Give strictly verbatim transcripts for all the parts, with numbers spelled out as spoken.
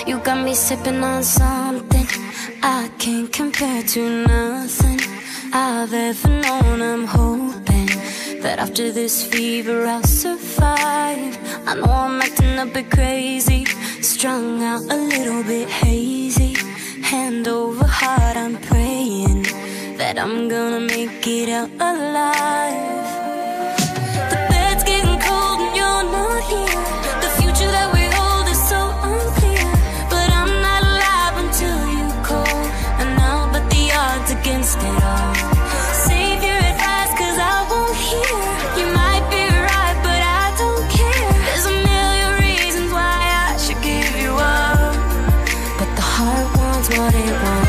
You got me sipping on something I can't compare to nothing I've ever known. I'm hoping that after this fever I'll survive. I know I'm acting a bit crazy, strung out a little bit hazy. Hand over heart, I'm praying that I'm gonna make it out alive. The bed's getting cold and you're not here. The future that we hold is so unclear, but I'm not alive until you call, and I'll bet the odds against it all. Save your advice, cause I won't hear. You might be right, but I don't care. There's a million reasons why I should give you up, but the heart wants what it wants.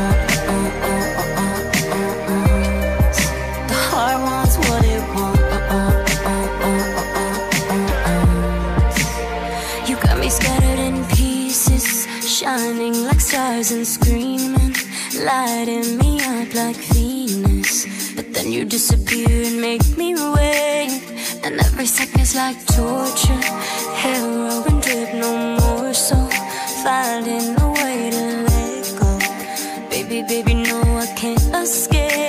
The heart wants what it wants. You got me scattered in pieces, shining like stars and screaming, lighting me up like Venus. But then you disappear and make me wait, and every second's like torture. Heroin drip, no more, so finding a way to let go. Baby, baby, no, I can't escape.